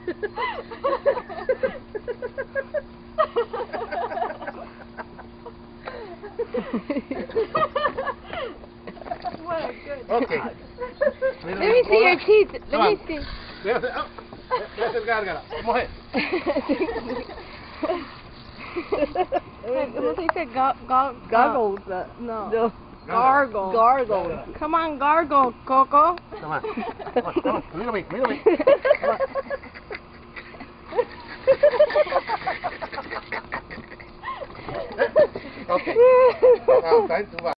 What a good Okay. dog. Let me see your teeth. Let me see. Gracias, gárgara. ¿Cómo es? ¿Cómo se dice? Goggles. No. Gargle. Gargle. Come on, gargle, Coco. Toma. Toma. Mírame, mírame. Okay. Now, time to